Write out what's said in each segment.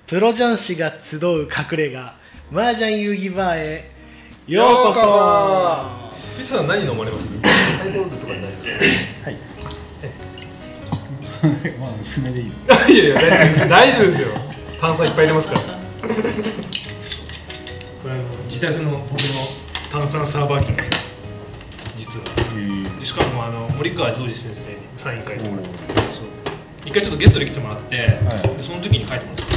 プロ雀士が集う隠れ家麻雀遊戯バーへようこそ。 ピッチさん何飲まれます？ ハイボールとか大丈夫？ はい。まあ薄めでいいよ。 いやいや大丈夫ですよ。炭酸いっぱい入れますから。これ自宅の僕の炭酸サーバー機です。実は。しかも森川ジョージ先生にサイン書いてもらって、一回ちょっとゲストで来てもらって、でその時に書いてもらった。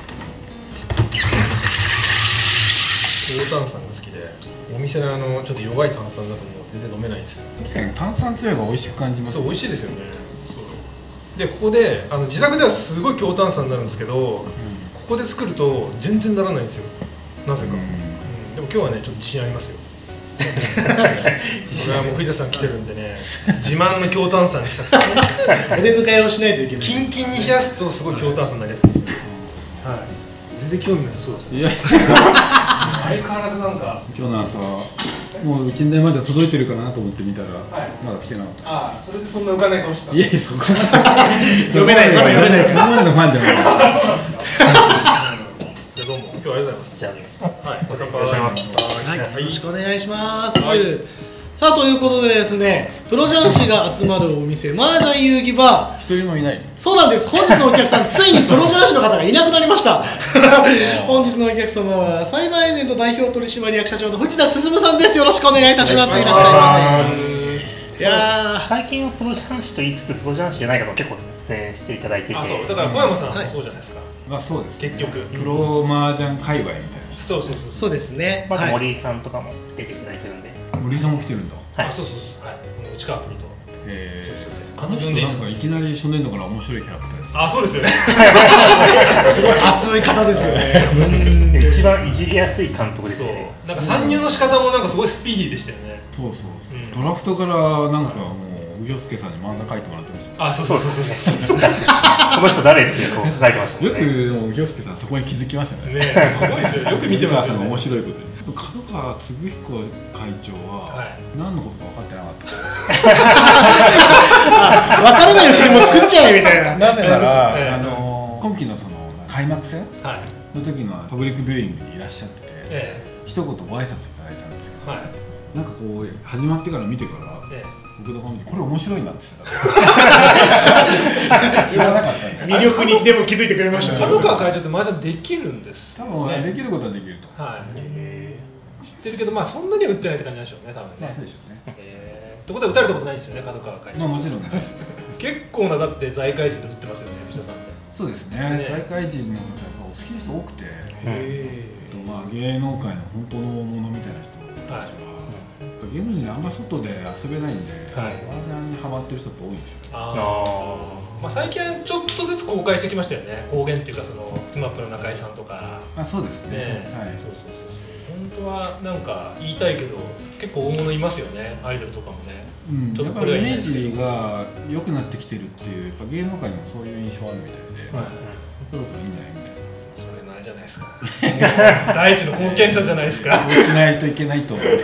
高炭酸が好きで、お店のちょっと弱い炭酸だともう全然飲めないんですよ。 炭酸強いが美味しく感じます。 そう美味しいですよね。でここで自宅ではすごい強炭酸になるんですけど、ここで作ると全然ならないんですよ。なぜか。でも今日はねちょっと自信ありますよ。これはもう藤田さん来てるんでね、自慢の強炭酸にしたくて、 お出迎えをしないといけない。 キンキンに冷やすとすごい強炭酸になりやすいんですよ。はい。全然興味ないそうですね。いや相変わらずなんか今日の朝もううちのまでは届いてるかなと思って見たら、まだ来てなかった。 ああ、それでそんな浮かない顔してた。 いやいやそこまで読めないです。読めないです。 そこまでのファンじゃない。 じゃあどうも今日はありがとうございます。じゃあはい、お参加いらっしゃいます。 はい、よろしくお願いします。さあということでですね、プロ雀士が集まるお店麻雀遊戯バー、 一人もいない。 そうなんです。本日のお客さん、ついにプロ雀士の方がいなくなりました。本日のお客様はサイバーエージェント代表取締役社長の藤田進さんです。よろしくお願いいたします。いらっしゃいませ。いや最近はプロ雀士と言いつつプロ雀士じゃない方も結構出演していただいてて、 あ、そうだから小山さんもそうじゃないですか。 まあそうですね。 結局プロ麻雀界隈みたいな。 そうそうですね。 まず森井さんとかも出ていただいてるんで。 森井さんも来てるんだ。 はい、そうそうそう、はい、内川君と。 あの人なんかいきなり初年度から面白いキャラクターです。 あ、そうですよね。 すごい熱い方ですよね。 一番いじりやすい監督ですよね。 なんか参入の仕方もなんかすごいスピーディーでしたよね。 そうそう。ドラフトからなんかもう右介さんに漫画書いてもらってました。 あ、そうそうそうそう。 この人誰っていうのを書いてましたね。 よく右介さんそこに気づきますよね。 ね、すごいですよ。よく見てますよね。 面白いことに。角川嗣彦会長は何のことか分かってなかった。 分からないうちにもう作っちゃえみたいな。 なぜなら今期のその開幕戦の時のパブリックビューイングにいらっしゃってて、一言ご挨拶いただいたんですけど、なんかこう始まってから見てから僕の方見てこれ面白いなって言ってた。知らなかった。 魅力にでも気づいてくれました。 角川会長って麻雀できるんです。 多分できることはできると。 知ってるけど、まあそんなには打ってないって感じなんでしょうね、多分ね。 そうでしょうね。 ってことは打たれたことないんですよね、角川会長。 まあもちろんです。 結構なだって財界人で打ってますよね、藤田さんって。 そうですね。財界人の方がお好きな人多くて、まあ芸能界の本当のものみたいな人たちは。芸能人あんまり外で遊べないんで、麻雀にハマってる人って多いんですよ。 まあ最近はちょっとずつ公開してきましたよね。公言っていうかそのSMAPの中井さんとか。 あ、そうですね。はい。 そうそうそう。本当はなんか言いたいけど結構大物いますよね。アイドルとかもね。 ちょっとこれイメージが良くなってきてるっていう、やっぱ芸能界にもそういう印象あるみたいで、そろそろいいんじゃないみたいな。 それのあれじゃないですか。第一の貢献者じゃないですか。 しないといけないと思う。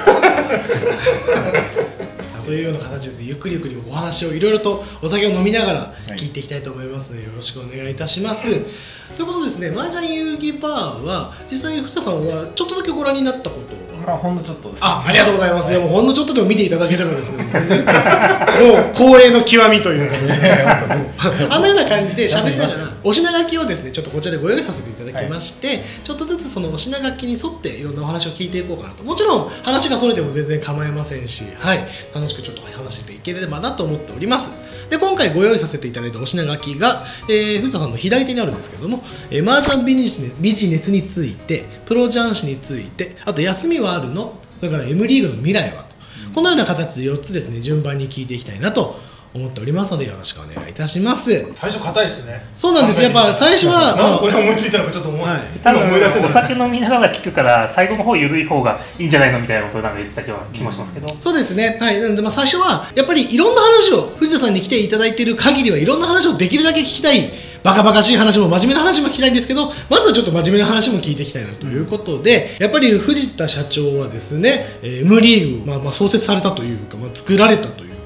というような形です。ゆっくりゆっくりお話をいろいろとお酒を飲みながら聞いていきたいと思いますので、よろしくお願いいたします。ということですね、麻雀遊戯バーは実際藤田さんはちょっとだけご覧になったことは？ ほんのちょっとです。 ありがとうございます。でもほんのちょっとでも見ていただければですね、全然もう光栄の極みという形であんなような感じで喋りながらお品書きをですねちょっとこちらでご用意させていただきまして、ちょっとずつそのお品書きに沿っていろんなお話を聞いていこうかなと。もちろん話がそれでも全然構いませんし、楽しくちょっと話していければなと思っております。で今回ご用意させていただいたお品書きが、藤田さんの左手にあるんですけども、麻雀ビジネスについて、プロ雀士について、あと休みはあるの、それから M リーグの未来はと、このような形で4つですね順番に聞いていきたいなと思っておりますので、よろしくお願いいたします。 最初硬いですね。 そうなんです。やっぱ最初はなんでこれ思いついたのかちょっと思う。 多分お酒飲みながら聞くから最後の方緩い方がいいんじゃないのみたいなことをなんか言ってたような気もしますけど。 そうですね。なので最初はやっぱりいろんな話を藤田さんに来ていただいている限りはいろんな話をできるだけ聞きたい。バカバカしい話も真面目な話も聞きたいんですけど、まずはちょっと真面目な話も聞いていきたいなということで、やっぱり藤田社長はですね、M リーグ、創設されたというか、作られたというか、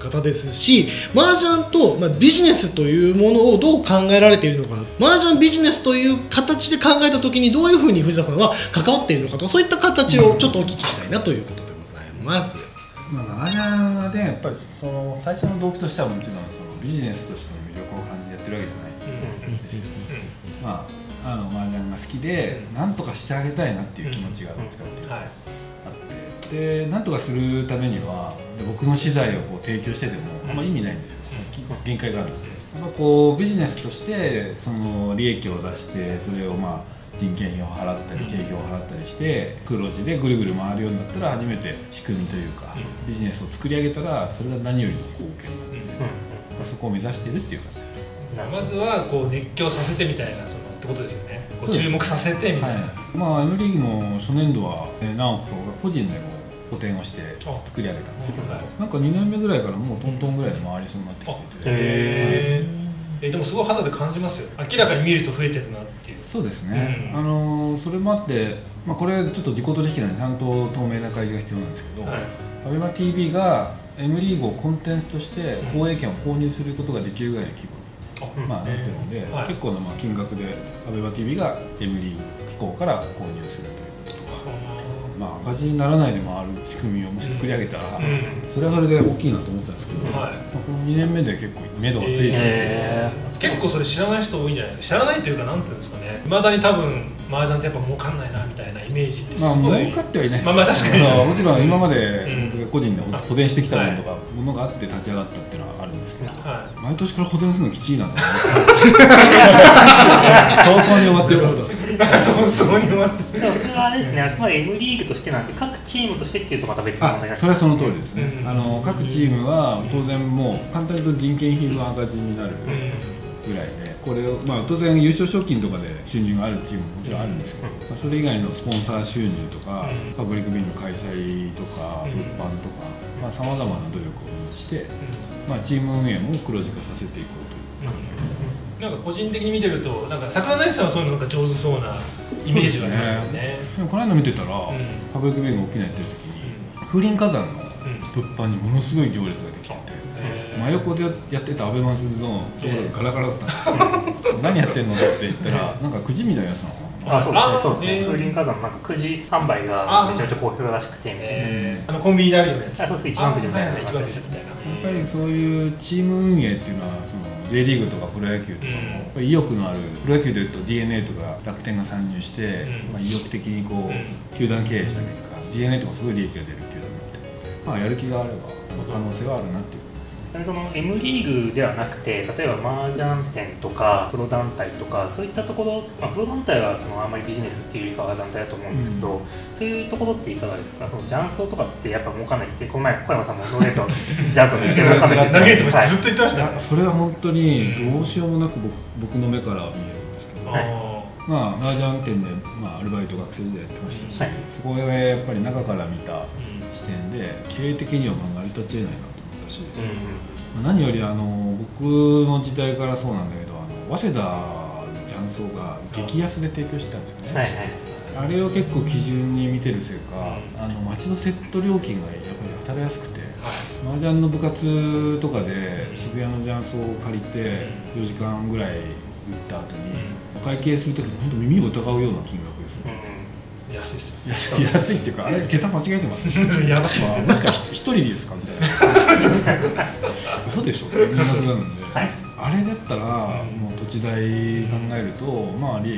方ですし、麻雀と、ビジネスというものをどう考えられているのか、麻雀ビジネスという形で考えたときにどういうふうに藤田さんは関わっているのかとか、そういった形をちょっとお聞きしたいなということでございます。 麻雀はね、やっぱりその最初の動機としてはもちろんそのビジネスとしての魅力を感じてやってるわけじゃないんですよ。麻雀が好きで何とかしてあげたいなっていう気持ちがどっちかっていうとあって、で何とかするためには僕の資材をこう提供しててもあんま意味ないんですよ。限界があるので、やっぱこうビジネスとしてその利益を出して、それを人件費を払ったり経費を払ったりして黒字でぐるぐる回るようになったら初めて仕組みというかビジネスを作り上げたら、それが何よりの貢献なので、そこを目指しているっていう感じです。 まずはこう熱狂させてみたいなってことですよね。こう注目させてみたいな。 M リーグも初年度は何億と個人でも補填をして作り上げたんですけど、なんか2年目ぐらいからもうトントンぐらいで回りそうになってきてて、 でもすごい肌で感じますよ。明らかに見る人増えてるなっていう。 そうですね、それもあって、これちょっと自己取引なのでちゃんと透明な開示が必要なんですけど、ABEMATV が M リーグをコンテンツとして放映権を購入することができるぐらいの規模になってるので、結構な金額で ABEMATV が M リーグ機構から購入するということとか、赤字にならないで回る仕組みをもし作り上げたら、それはそれで大きいなと思ってたんですけど、この2年目で結構目処がついてて、 結構それ知らない人多いんじゃないですか。知らないというか、なんていうんですかね、未だに多分麻雀ってやっぱ儲かんないなみたいなイメージってすごい、 儲かってはいないです。 確かにもちろん今まで僕が個人で補填してきたものとかものがあって立ち上がったっていうのはあるんですけど、毎年から補填するのきちいなと思って早々に終わってることです。 早々に終わって。 それはあれですね、あくまで M リーグとしてなんで各チームとしてっていうとまた別の問題が。 それはその通りですね。各チームは当然もう簡単に言うと人件費の赤字になるぐらいで、これを当然優勝賞金とかで収入があるチームももちろんあるんですけど、それ以外のスポンサー収入とかパブリックビューイングの開催とか物販とかさまざまな努力をして、チーム運営も黒字化させていこうという考え。なんか個人的に見てると、なんか桜井さんはそういうのが上手そうなイメージがありますよね。 でもこの間見てたら、パブリックビューイングが起きないっていう時に風林火山の物販にものすごい行列ができてて、真横でやってたアベマスのところがガラガラだったんですよ。何やってんのって言ったら、なんかくじみたいなやつなの。 そうですね。風林火山なんかくじ販売がめちゃめちゃ好評らしくてみたいな。 コンビニであるよね。 そうです。一番くじみたいな。やっぱりそういうチーム運営っていうのはJ リーグとかプロ野球とかも意欲のある、プロ野球でいうと DNA とか楽天が参入して、意欲的にこう球団経営した結果 DNA とかすごい利益が出る球団になって、やる気があれば可能性はあるなっていう。 その M リーグではなくて、例えば麻雀店とかプロ団体とかそういったところ、プロ団体はあんまりビジネスっていうよりかは団体だと思うんですけど、そういうところっていかがですか。その雀荘とかってやっぱ儲かんないって、この前小山さんもノーレートジャズの一番儲かんないって投げてました。ずっと言ってました。 それは本当にどうしようもなく僕の目から見えるんですけど、麻雀店でアルバイト学生時代やってましたし、そこへやっぱり中から見た視点で経営的には成り立ちえないなと思ったし、何より僕の時代からそうなんだけど、早稲田の雀荘が激安で提供してたんですよね。あれを結構基準に見てるせいか、町のセット料金がやっぱり当たりやすくて、麻雀の部活とかで渋谷の雀荘を借りて4時間ぐらい売った後にお会計するときに本当耳を疑うような金額ですね。 安いですよ。 安いっていうか、あれ桁間違えてますね。 やばいですよ。 もしかして一人ですかみたいな。嘘でしょって金額なので、あれだったらもう土地代考えると利益を出せることはできないです。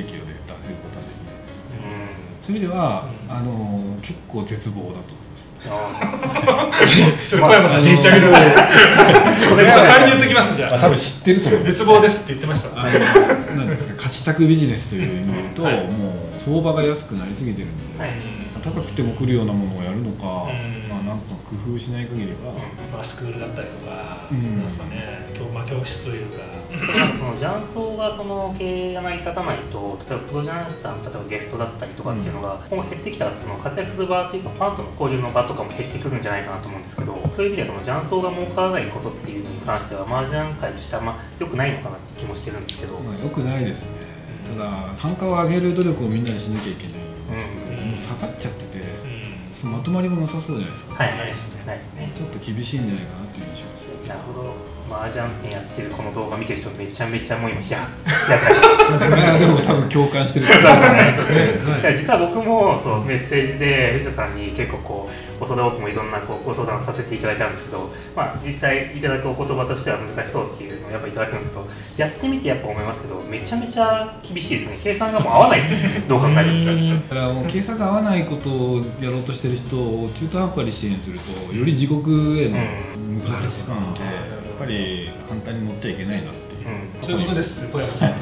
そういう意味では結構絶望だと思います。 小山さん言ってあげる。これ仮に言っときますじゃあ。 多分知ってると思う。 絶望ですって言ってました。 なんですか、貸し託ビジネスという意味で言うと、もう相場が安くなりすぎてるんで、高くても来るようなものをやるのか、なんか工夫しない限りは、 スクールだったりとか、なんですかね、教室というか。 その雀荘が経営が成り立たないと、例えばプロ雀士さん、例えばゲストだったりとかっていうのが今後減ってきたら、活躍する場というかファンとの交流の場とかも減ってくるんじゃないかなと思うんですけど、そういう意味では雀荘が儲からないことっていうのに関しては麻雀界としては良くないのかなっていう気もしてるんですけど。 良くないですね。ただ単価を上げる努力をみんなでしなきゃいけないんですけど、もう下がっちゃってて、 まとまりもなさそうじゃないですか。 はい、ないですね。 ちょっと厳しいんじゃないかなっていう印象。 なるほど。麻雀店やってるこの動画見てる人めちゃめちゃもう今でも多分共感してる。 実は僕もそうメッセージで藤田さんに結構こう恐れ多くもいろんなご相談をさせていただいたんですけど、実際いただくお言葉としては難しそうっていうのをやっぱいただくんですけど、やってみてやっぱ思いますけどめちゃめちゃ厳しいですね。計算がもう合わないですね。どう考えても。 だからもう計算が合わないことをやろうとしてる人を中途半端に支援するとより地獄への向かってしまうので、やっぱり簡単に乗っちゃいけないなっていう、 そういうことです小山さん。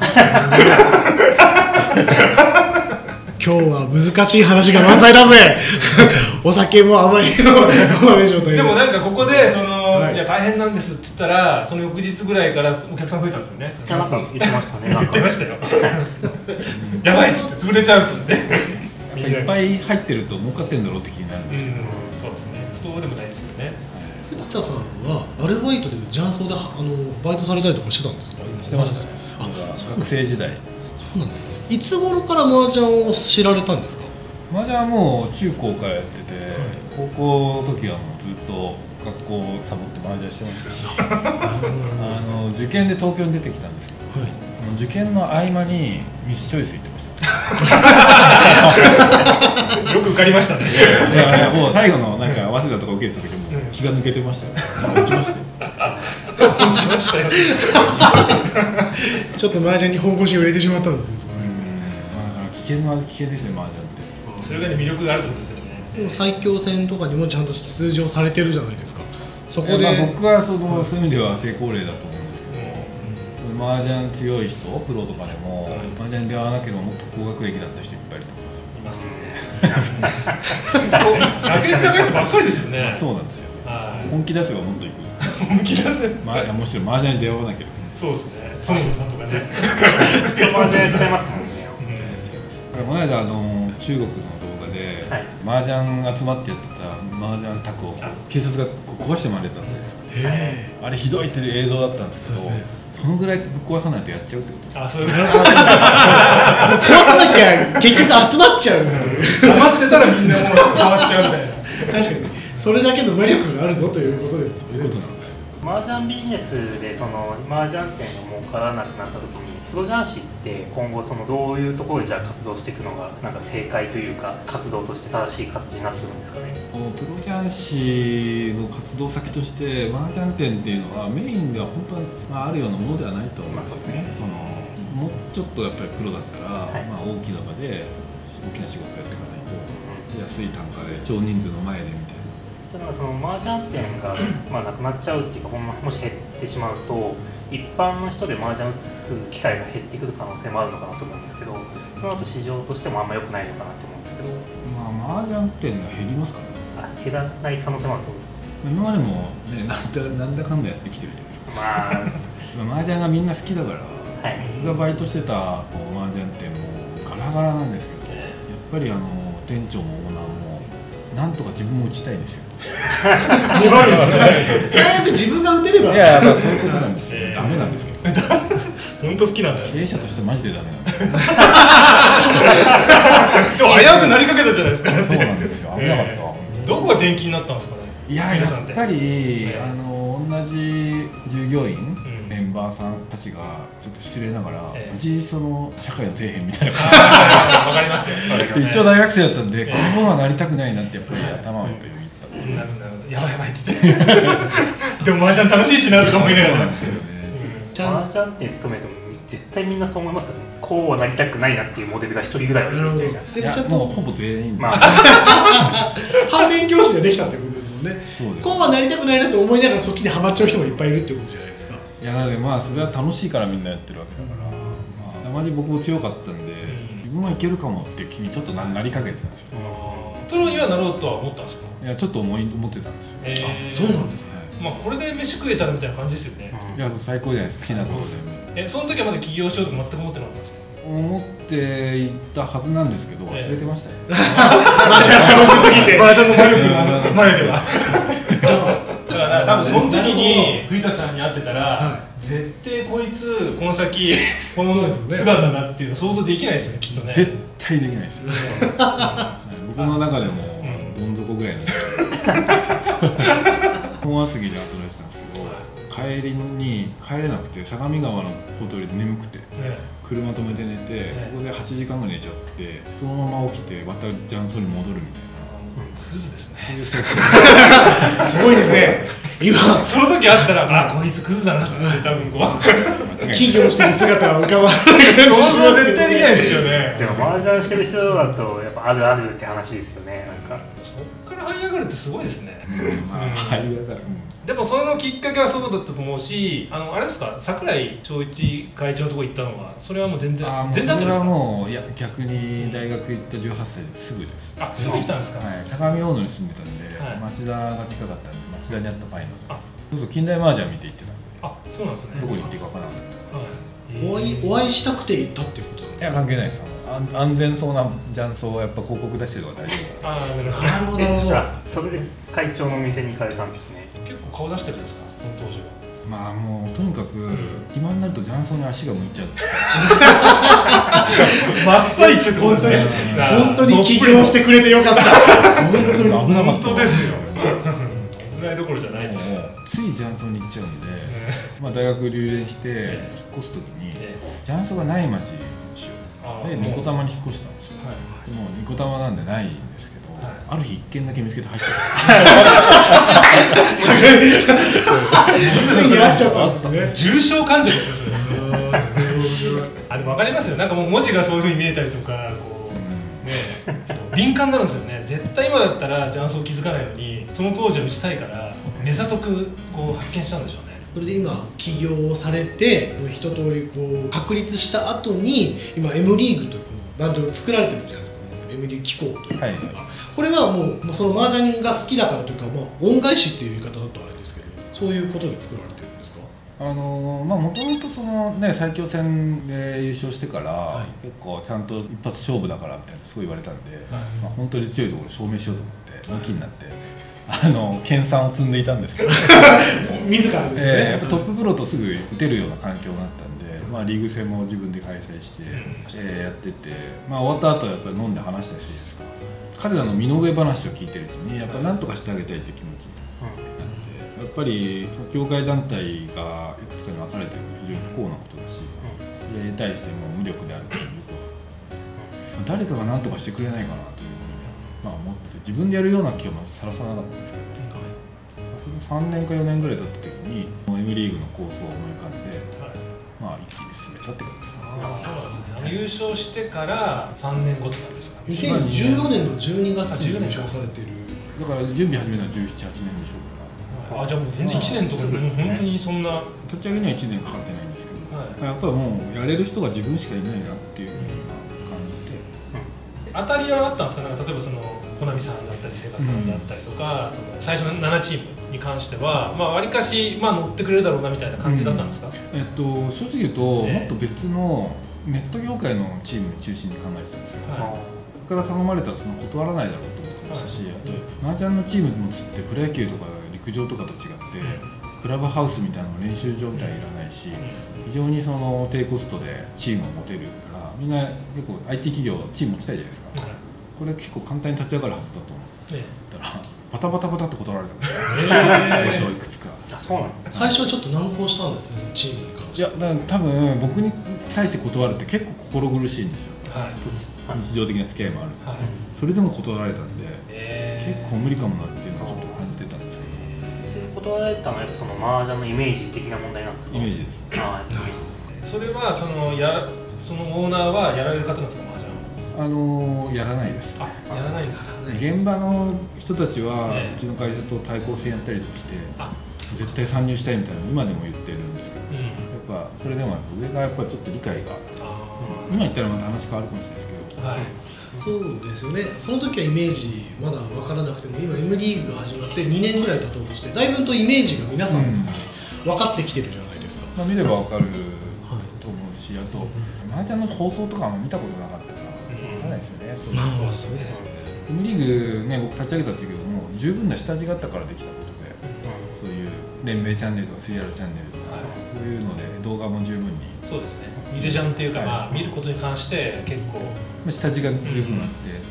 今日は難しい話が満載だぜ。お酒もあまり飲まない状態で。 でもなんかここでいや大変なんですって言ったらその翌日ぐらいからお客さん増えたんですよね。 なんか言ってましたね。 言ってましたよ。やばいっつって潰れちゃうっつって。 いっぱい入ってると儲かってんだろうって気になるんですけど、 そうですね。そうでもないですよね。 藤田さんはアルバイトで雀荘でバイトされたりとかしてたんですか？ してましたね。学生時代。 そうなんですね。いつ頃から麻雀を知られたんですか？ 麻雀はもう中高からやってて、高校の時はもうずっと学校をサボって麻雀してましたし受験で東京に出てきたんですけど、受験の合間にミスチョイス行ってましたよく受かりましたね。 いやもう最後のなんか早稲田とか受けてた時も気が抜けてましたよ。落ちましたよ。 落ちましたよ。 ちょっと麻雀に本腰を入れてしまったんですね。 だから危険ですよ麻雀って。 それがね魅力があるってことですよね。 でも最強戦とかにもちゃんと出場されてるじゃないですか。そこで僕はそういう意味では成功例だと思うんですけど、麻雀強い人プロとかでも麻雀に出会わなければもっと高学歴だった人いっぱいいると思います。 いますね。ラケット高い人ばっかりですよね。 そうなんですよ。本気出せばもっといく。 本気出せ。 もちろん麻雀に出会わなければ。 そうですね。そうですなんとかね。 麻雀やっちゃいますもんね。 この間中国の動画で麻雀集まってやってた麻雀卓を警察が壊して回るやつだったじゃないですか。あれひどいっていう映像だったんですけど、そのぐらいぶっ壊さないとやっちゃうってことです。 あ、そういうこと。 壊さなきゃ結局集まっちゃうんですよ。 余ってたらみんなもう触っちゃうみたいな。 確かにそれだけの魔力があるぞということですよね。 そういうことなんです。 麻雀ビジネスで麻雀店が儲からなくなった時にプロ雀士って今後どういうところでじゃあ活動していくのがなんか正解というか活動として正しい形になってくるんですかね。 プロ雀士の活動先として麻雀店っていうのはメインでは本当に、あるようなものではないと思いますね。もうちょっとやっぱりプロだったら、大きな場で大きな仕事やっていかないと、安い単価で少人数の前でみたいな。 だから麻雀店がなくなっちゃうっていうかもし減ってしまうと一般の人で麻雀を打つ機会が減ってくる可能性もあるのかなと思うんですけど、その後市場としてもあんま良くないのかなと思うんですけど、 麻雀店が減りますかね。 減らない可能性もあるってことですか。 今までも、ね、なんだかんだやってきてるじゃないですか。麻雀がみんな好きだから、僕がバイトしてた麻雀店もガラガラなんですけど、やっぱり店長もオーナーもなんとか自分も打ちたいんですよ。 最悪自分が打てれば。 いや、そういうことなんですよ。ダメなんですけど。 本当好きなんだよ。 経営者としてマジでダメなんです。 でも危うくなりかけたじゃないですか。 そうなんですよ。危なかった。 どこが転勤になったんですかね。 いや、やっぱり同じ従業員、メンバーさんたちがちょっと失礼ながら、社会の底辺みたいな感じわかりますよ。 一応大学生だったんで、このままなりたくないなってやっぱり頭をやっぱり言った。 やばいやばいっつって。でも麻雀楽しいしなとか思いながら。 麻雀店勤めても絶対みんなそう思いますよね。こうはなりたくないなっていうモデルが一人ぐらいはいるみたいな。 いや、もうほぼ全員。 反面教師ができたってことですもんね。こうはなりたくないなと思いながらそっちにハマっちゃう人もいっぱいいるってことじゃないですか。 いや、それは楽しいからみんなやってるわけだから、マジ僕も強かったんで、自分はいけるかもって気にちょっとなりかけてたんですよ。 プロにはなろうとは思ったんですか。 いや、ちょっと思ってたんですよ。 そうなんですね。 これで飯食えたらみたいな感じですよね。 いや、最高じゃないですか。好きなことで。その時はまだ起業しようとか全く思ってなかったんですか。 思っていたはずなんですけど、忘れてましたよ。 麻雀楽しすぎて。 麻雀の魔力の前では。だから多分その時に藤田さんに会ってたら、絶対こいつこの先この姿だなっていうの想像できないですよね、きっとね。 絶対できないですよ。僕の中でもどん底ぐらいの本厚木で働いてたんですけど、帰りに帰れなくて相模川のほとりで眠くて、車止めて寝て、そこで8時間ぐらい寝ちゃって、そのまま起きてまた雀荘に戻るみたいな。 クズですね。 すごいですね。今その時あったら、あ、こいつクズだなって多分こう起業してる姿は浮かばない。 想像絶対できないですよね。 でも麻雀してる人だとやっぱあるあるって話ですよね。なんかそっから這い上がるってすごいですね。 這い上がる。 でもそのきっかけはそうだったと思うし、あれですか、櫻井長一会長のところ行ったのは、それはもう全然全然それはもう、いや逆に大学行った18歳ですぐです。 あ、すぐ行ったんですか。 相模大野に住んでたんで、町田が近かったんで、町田にあったパイの。そうそう、近代麻雀見て行ってたんで。 あ、そうなんですね。 どこに行っていいか分からなかった。 お会いしたくて行ったっていうことなんですか。 いや関係ないです。安全そうな雀荘はやっぱ広告出してるから大丈夫。 ああ、なるほどなるほど。 それで会長の店に行かれたんですね。 結構顔出してるんですか、この当時は。 まあもうとにかく暇になると雀荘に足が向いちゃう。 真っ最中ってことですね。 本当に起業してくれてよかった。本当に危なかった。 本当ですよ。危ないどころじゃないです。 つい雀荘に行っちゃうんで、まあ大学留年して引っ越す時に雀荘がない町にしようでニコタマに引っ越したんですよ。もうニコタマなんでないんですけど、ある日一軒だけ見つけて入ってた。 すぐに会っちゃったんですね。 重症患者ですよそれ。あ、でも分かりますよ。なんかもう文字がそういう風に見えたりとか、こうね、敏感になるんですよね。絶対今だったら雀荘気づかないのに、その当時は打ちたいから目ざとくこう発見したんでしょうね。 それで今起業をされて一通りこう確立した後に今 M リーグというなんて作られてるじゃないですか。M リーグ機構といいますか、これはもうその麻雀が好きだからというか、まあ恩返しっていう言い方だとあれですけど、そういうことで作られてるんですか。 まあもともとそのね最強戦で優勝してから、結構ちゃんと一発勝負だからみたいなすごい言われたんで、まあ本当に強いところを証明しようと思って本気になって。研鑽を積んでいたんですけど自らですね、 やっぱトッププロとすぐ打てるような環境があったんで、まあ、リーグ戦も自分で開催して、やってて、まあ、終わった後はやっぱり飲んで話したりしていいですか、彼らの身の上話を聞いてるうちにやっぱ何とかしてあげたいっていう気持ちになって、やっぱり協会団体がいくつかに分かれてるのは非常に不幸なことだし、それに対しても無力であるということ、誰かが何とかしてくれないかなというふうに思って自分でやるような気はさらさなかったんですけど、3年か4年ぐらい経った時に M リーグの構想を思い浮かんで、まあ一気に進めたってことですね。 そうなんですね。優勝してから3年後ってなんですか。 2014年の12月に優勝されてる。 だから準備始めたのは17、8年でしょうから。 あ、じゃあもう全然1年とかもう本当にそんな立ち上げには1年かかってないんですけど、やっぱりもうやれる人が自分しかいないなっていうふうに感じて。 当たりはあったんですか。なんか例えばそのコナミさんだったりセガさんだったりとか、最初の7チームに関してはまあ割かしまあ乗ってくれるだろうなみたいな感じだったんですか。 正直言うと、もっと別のネット業界のチーム中心に考えてたんですよ。それから頼まれたらその断らないだろうと思ってましたし、あと麻雀のチーム持つってプロ野球とか陸上とかと違って、クラブハウスみたいなの練習場みたいにいらないし、非常にその低コストでチームを持てるから、みんな結構 IT 企業チーム持ちたいじゃないですか。これ結構簡単に立ち上がるはずだと思ったら、バタバタバタって断られたんですよ。最初いくつか。 そうなんです。 最初はちょっと難航したんですね、チームに関して。 いや、だから多分僕に対して断るって結構心苦しいんですよ。日常的な付き合いもある。それでも断られたんで、結構無理かもなっていうのはちょっと感じてたんですけど。 断られたのはやっぱその麻雀のイメージ的な問題なんですか。 イメージです。 それはそのオーナーはやられる方なんですか、麻雀。 やらないです。 やらないんですか。 現場の人たちはうちの会社と対抗戦やったりとかして、絶対参入したいみたいなの今でも言ってるんですけど、やっぱそれでも上がやっぱりちょっと理解が、今言ったらまた話変わるかもしれないですけど、 そうですよね。その時はイメージまだ分からなくても、今 M リーグが始まって2年ぐらい経とうとして、だいぶとイメージが皆さんの中で分かってきてるじゃないですか。 見れば分かると思うし、あと麻雀の放送とかも見たことなかったから分からないですよね。 そうですよね。 M リーグね、僕立ち上げたっていうけども十分な下地があったからできたことで、そういう連盟チャンネルとか 3R チャンネルとか、そういうので動画も十分に、 そうですね、見るじゃんっていうか、見ることに関して結構下地が十分あって、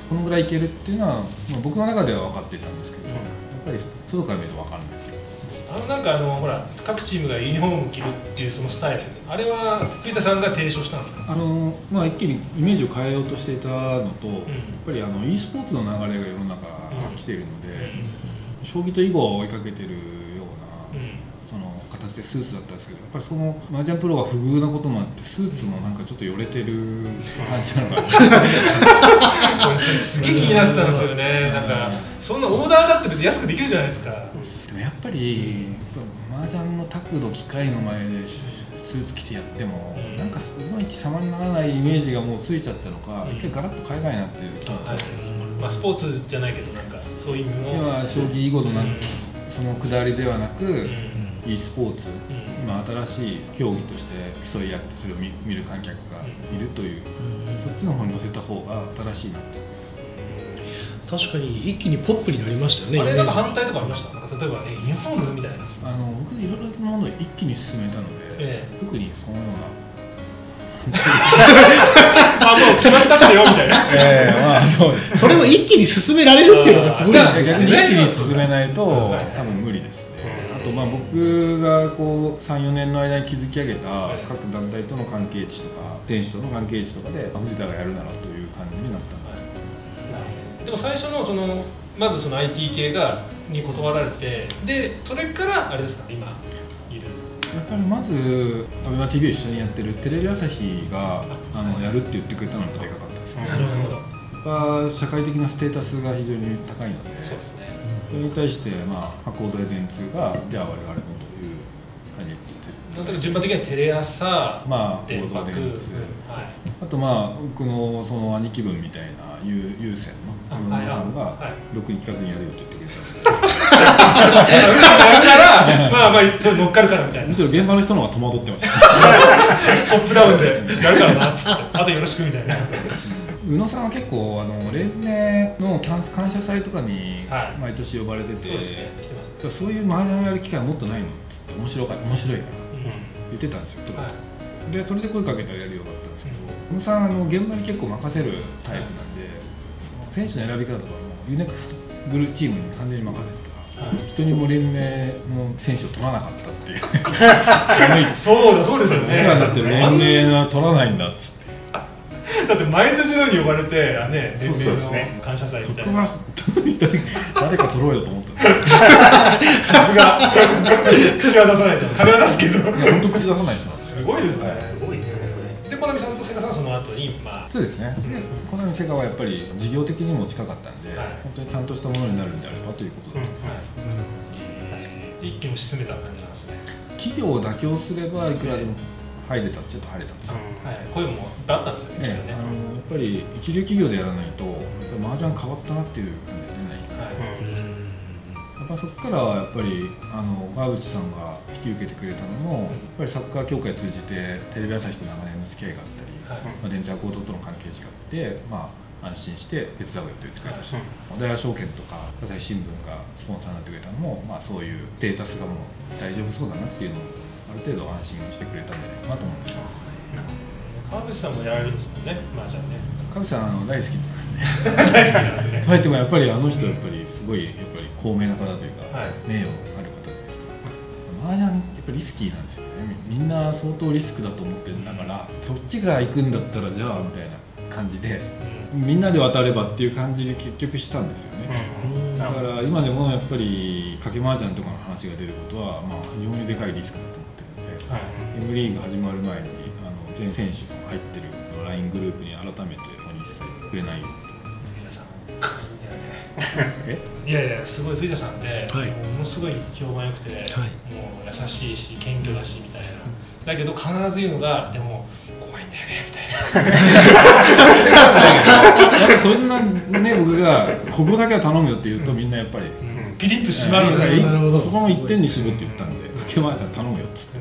このぐらいいけるっていうのは、僕の中では分かっていたんですけど、やっぱり外から見ると分かんないですよ。 なんかほら各チームがユニフォームを着るっていうそのスタイル、あれは藤田さんが提唱したんですか？ 一気にイメージを変えようとしていたのと、やっぱりe スポーツの流れが世の中来ているので、将棋と囲碁を追いかけてるような、その形でスーツだったんですけど、やっぱりその麻雀プロは不遇なこともあってスーツもなんかちょっとよれてる感じなのかなすげえ気になったんですよね。なんかそんなオーダーだって別に安くできるじゃないですか。 でもやっぱり麻雀の卓度機械の前でスーツ着てやっても、なんかいまいち様にならないイメージがもうついちゃったのか、一回ガラッと変えないなっていう気持ちが、 まあスポーツじゃないけどなんかそういう意味も今将棋囲碁のその下りではなく、e スポーツ、今新しい競技として競い合ってそれを見る観客がいるという、そっちの方に乗せた方が新しいなと。 確かに一気にポップになりましたよね。 あれなんか反対とかありました？なんか例えばユニフォームみたいな。 僕いろいろなものを一気に進めたので、特にそのような。 もう決まったんだよみたいな。 まあそうです。 それを一気に進められるっていうのがすごいですね。 逆に一気に進めないと多分無理ですね。あと僕がこう3、4年の間に築き上げた各団体との関係値とか選手との関係値とかで藤田がやるならという感じになったので。 でも最初のまずその IT 系に断られて、でそれからあれですか今いる。 やっぱりまずABEMA-TV を一緒にやってるテレビ朝日がやるって言ってくれたのがでかかったですね。 なるほど。 やっぱ社会的なステータスが非常に高いので、 そうですね。 それに対して博報堂や電通がじゃあ我々もという感じで言って、 なんとなく順番的にはテレ朝、 報道電通、あと僕のその兄貴分みたいな有線の村野さんがろくに聞かずにやるよと言ってくれたので、 乗っかるからみたいな。 むしろ現場の人の方が戸惑ってました。 ポップダウンでやるからなっつって、あとよろしくみたいな。 宇野さんは結構連盟の感謝祭とかに毎年呼ばれてて、そういう麻雀やる機会はもっとないのっつって面白いから言ってたんですよ。でそれで声かけたらやるようになったんですけど、宇野さん現場に結構任せるタイプなんで、選手の選び方とかもユーネクスグルチームに完全に任せてたから、人にも連盟の選手を取らなかったっていうそうですよね。 だって連盟は取らないんだっつって、 だって毎年のように呼ばれて連盟の感謝祭みたいな。 そこは誰か取ろうよと思ったんですよ。 さすが口は出さないと、金は出すけど本当口出さないと。 すごいですね。 すごいですねそれ。 で、コナミさんとセガさんはその後にそうですね。コナミセガはやっぱり事業的にも近かったんで、本当にちゃんとしたものになるんであればということで、 一気に進めた感じなんですね。 企業を妥協すればいくらでも入れたっちゃ入れたんですよ。 声もあったんですよね。 やっぱり一流企業でやらないと麻雀変わったなっていう感じが出ない。やっぱそこからはやっぱり川口さんが引き受けてくれたのも、やっぱりサッカー協会を通じてテレビ朝日と長年の付き合いがあったり、電通アコードとの関係値があって、安心して手伝うよと言ってくれたし、大和証券とか朝日新聞がスポンサーになってくれたのも、そういうステータスがもう大丈夫そうだなっていうのをある程度安心してくれたんじゃないかなと思うんですよ。 川口さんもやられるんですもんね、麻雀ね。 川口さん大好きなんですね。 大好きなんですね。 とはいってもやっぱり人やっぱりすごい高名な方というか、名誉ある方ですから、麻雀やっぱりリスキーなんですよね。みんな相当リスクだと思ってるんだから、そっちが行くんだったらじゃあみたいな感じで、みんなで渡ればっていう感じで結局したんですよね。だから今でもやっぱり賭け麻雀とかの話が出ることは非常にでかいリスクだと思ってるので、M リーグ始まる前に全選手が入ってる LINE グループに改めて一切くれないように。 いやすごい藤田さんってものすごい評判良くて、もう優しいし謙虚だしみたいな、だけど必ず言うのがでも怖いんだよねみたいな。 そんなね、僕がここだけは頼むよって言うとみんなやっぱりピリッとしまうんですよ。そこも一点に絞って言ったんで、賭け麻雀頼むよっつって。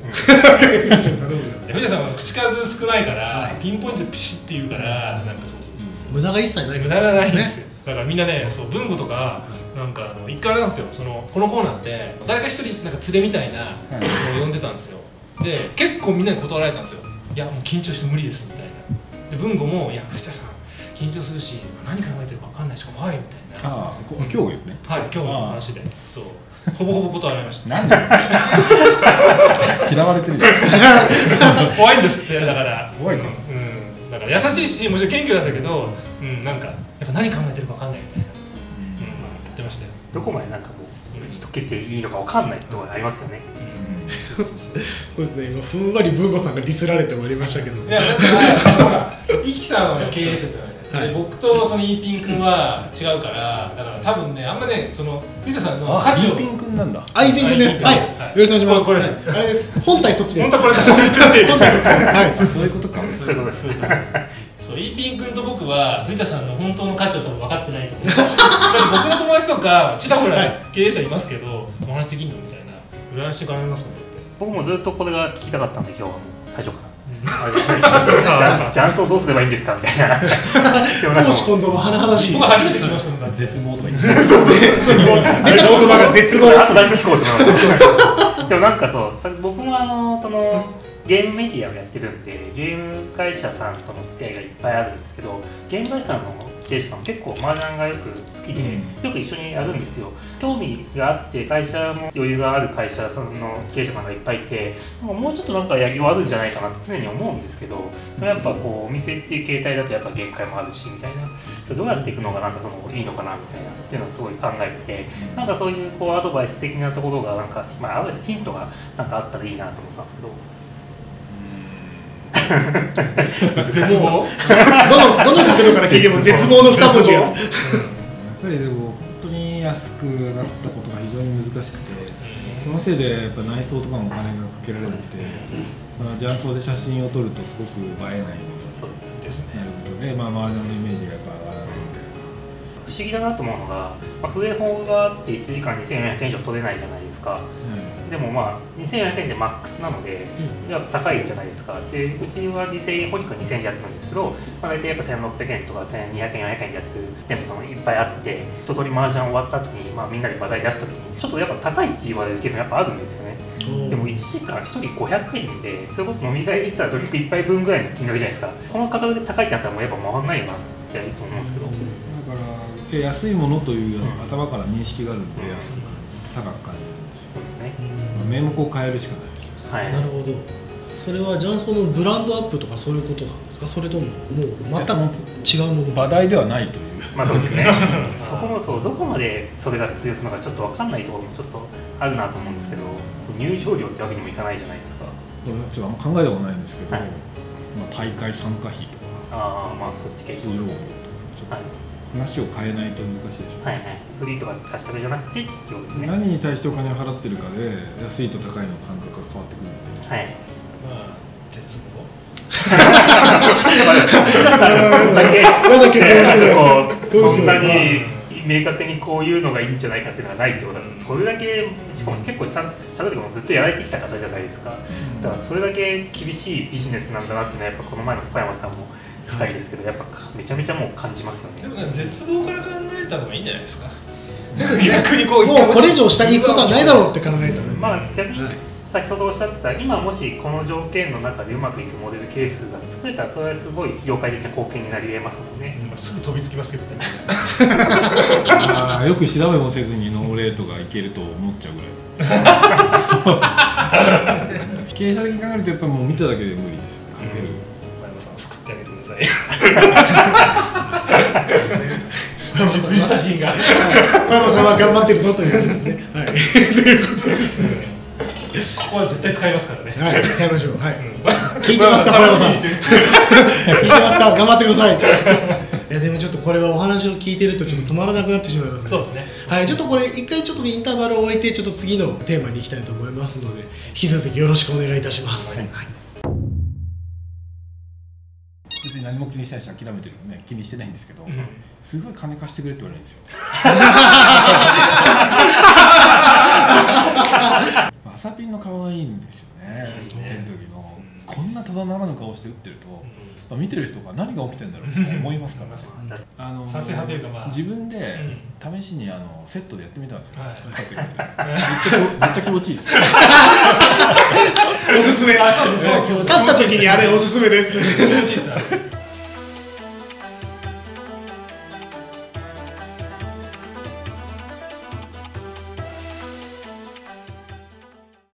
藤田さんは口数少ないからピンポイントでピシッて言うから、なんか無駄が一切ない。 無駄がないんですよ。だからみんなね、文庫とかなんか一回あれなんですよ。このコーナーって誰か一人なんか連れみたいなのを呼んでたんですよ。で結構みんなに断られたんですよ。いやもう緊張して無理ですみたいな。で文庫もいや藤田さん緊張するし何考えてるか分かんないし怖いみたいな。 今日よね。 はい、今日の話でそうほぼほぼ断られました。 なんで嫌われてるじゃん。 怖いんですって。だから怖いか、 だから優しいしもちろん謙虚なんだけど、なんかやっぱ何考えてるか分かんないみたいな、言ってましたよ。 どこまでなんかもうしとけていいのか分かんないところありますよね。 そうですね、今ふんわり文吾さんがディスられて終わりましたけど。 いやだからほらイキさんは経営者じゃない。 はい、 僕とそのイーピン君は違うから、だから多分ね、あんまね、その藤田さんの価値を。 イーピン君なんだ。 イーピン君です。はい、よろしくお願いします。これあれです。本体そっちです。 本当これです。 はい、 そういうことか。 そういうことです。 そう、イーピン君と僕は藤田さんの本当の価値を多分分かってないと思う。だって僕の友達とかちらほら経営者いますけど、お話できんのみたいな。羨ましいからありますもん。 僕もずっとこれが聞きたかったんで、今日はもう最初から。雀荘どうすればいいんですかみたいな。 公私混同の甚だしい。 僕初めて聞きましたもん。 絶望とか言って。 そうそう。出た言葉が絶望。 あとだけ聞こうと思います。でもなんかそう、僕もそのゲームメディアをやってるんで、ゲーム会社さんとの付き合いがいっぱいあるんですけど、ゲーム会社さんの経営者さんも結構麻雀がよく好きで、よく一緒にやるんですよ。興味があって会社も余裕がある会社さんの経営者さんがいっぱいいて、もうちょっとなんかやりようあるんじゃないかなって常に思うんですけど、やっぱこうお店っていう形態だとやっぱ限界もあるしみたいな、どうやっていくのがなんかいいのかなみたいなっていうのをすごい考えてて、なんかそういうこうアドバイス的なところがなんか、アドバイスヒントがなんかあったらいいなと思ってたんですけど。 絶望。どの角度から聞いても絶望の2文字が。やっぱりでも本当に安くなったことが非常に難しくて、そのせいでやっぱ内装とかもお金がかけられなくて、雀荘で写真を撮るとすごく映えないなることで、周りのイメージがやっぱ上がらないので。 不思議だなと思うのが、笛法があって1時間2400円以上取れないじゃないですか。でも2400円でマックスなので、やっぱ高いじゃないですか。で、うちは2000円、本日は2000円でやってるんですけど、大体やっぱ1600円とか1200円、400円でやってる店舗さんもいっぱいあって、一通り麻雀終わった後に、みんなで話題出すときに、ちょっとやっぱ高いって言われるケースもやっぱあるんですよね。でも1時間1人500円で、それこそ飲み代で言ったらドリンク1杯分ぐらいの金額じゃないですか。この価格で高いってなったらもうやっぱ回んないよなっていつも思うんですけど。 だから安いものという頭から認識があるので、安く高く感じるんですよ。 そうですね。 名目を変えるしかないです。 はい。 なるほど。それは雀荘のブランドアップとかそういうことなんですか、それとももう全く違うもの。 話題ではないという。 そうですね。そこもそう、どこまでそれが通用するのかちょっと分かんないところもちょっとあるなと思うんですけど、入場料ってわけにもいかないじゃないですか。 ちょっとあんま考えたことないんですけど、大会参加費とか、 そっち系。 話を変えないと難しいでしょ。 はいはい。フリーとか貸したわけじゃなくてってことですね。 何に対してお金を払ってるかで安いと高いの感覚が変わってくるので。 はい。 絶望。 そんなに明確にこういうのがいいんじゃないかっていうのがないってことは、それだけしかも結構ちゃんとずっとやられてきた方じゃないですか。だからそれだけ厳しいビジネスなんだなっていうのはやっぱこの前の小山さんも深いですけど、やっぱめちゃめちゃもう感じますよね。 でも絶望から考えた方がいいんじゃないですか。 そうですね。逆にもうこれ以上下に行くことはないだろうって考えたら、 逆に先ほどおっしゃってた、今もしこの条件の中でうまくいくモデルケースが作れたら、それはすごい業界的な貢献になり得ますもんね。 すぐ飛びつきますけどね。 よく調べもせずにノーレートがいけると思っちゃうぐらい。経営者的に考えるとやっぱりもう見ただけで無理ですよね。 小山さんを救ってあげてください。藤田慎が小山さんは頑張ってるぞということですね。はい。ということですね。 ここは絶対使いますからね。 はい、使いましょう。はい。聞いてますか、小山さん。聞いてますか、頑張ってください。いやでもちょっとこれはお話を聞いてるとちょっと止まらなくなってしまいますね。 そうですね。 はい、ちょっとこれ一回ちょっとインターバルを置いてちょっと次のテーマに行きたいと思いますので、引き続きよろしくお願いいたします。はい。 別に何も気にしないし諦めてるのね、気にしてないんですけど、すごい金貸してくれって言われるんですよ。朝ピンの顔がいいんですよね。打ってる時のこんなただならぬ顔して打ってると、見てる人が何が起きてるんだろうと思いますからね。 賛成派というか自分で試しにセットでやってみたんですよ。めっちゃ気持ちいいです。 おすすめ。勝った時にあれおすすめです。 気持ちいいです。